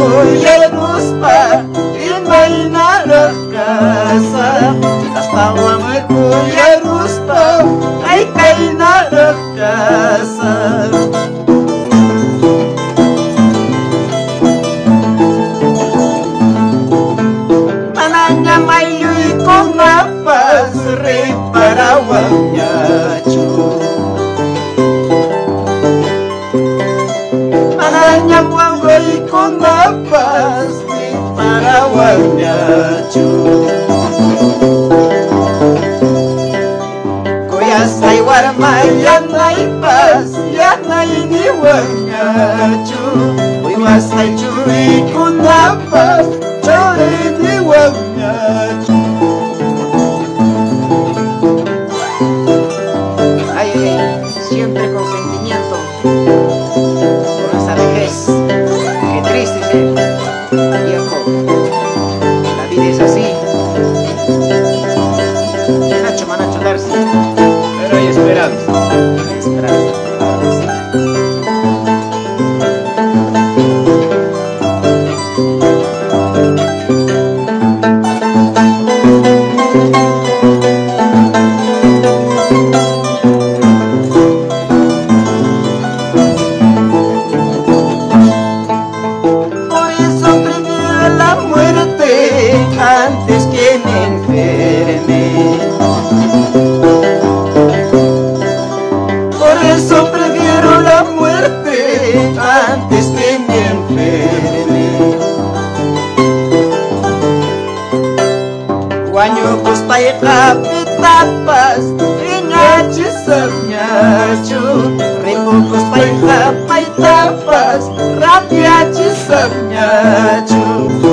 kuyaruspa imay narakasa astawan may kuyaruspa ay kay narakasa. Mananya mayuy kong napas reparawangnya cu. Mananya mayuy kong napas reparawangnya cu. Kuyasay warmayan ay pas yan ay niwangnya cu. Kuyasay cuy kong napas cuy niwangnya cu. Siempre con sentimiento por esa vejez. Qué triste ser viejo, la vida es así. Nacho, manacho, darse. Pero hay esperanza. Hay esperanza, sí. Antes que me enferme, por eso prefiero la muerte antes que me enferme. Guanyo pustay kapitapas inyachisagnachu, rimu pustay kapitapas rapiachisagnachu.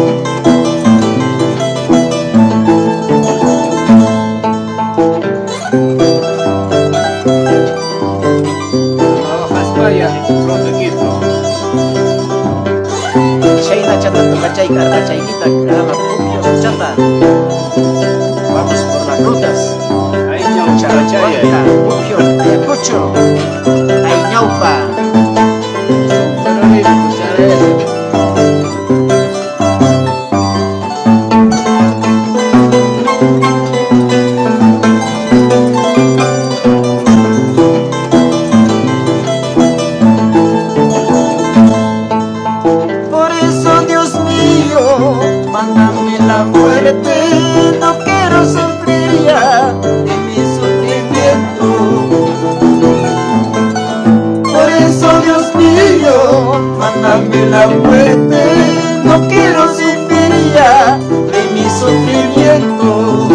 Chay kita graba pupios chata. Vamos por las rutas. Ay, ñau charachaya. Pupio, ayacucho, ay ñaupa. Pero ni escuchar eso. Mándame la muerte, no quiero sufrir ya de mi sufrimiento. Por eso, Dios mío, mándame la muerte, no quiero sufrir ya de mi sufrimiento.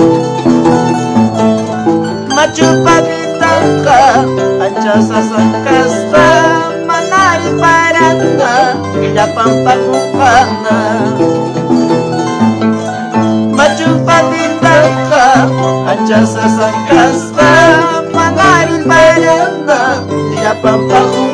Machupa vitanja, anchasa sancasta, manari paranda, la pampa cupana. Machupa vitanja, anchasa sancasta, manari paranda, la pampa cupana.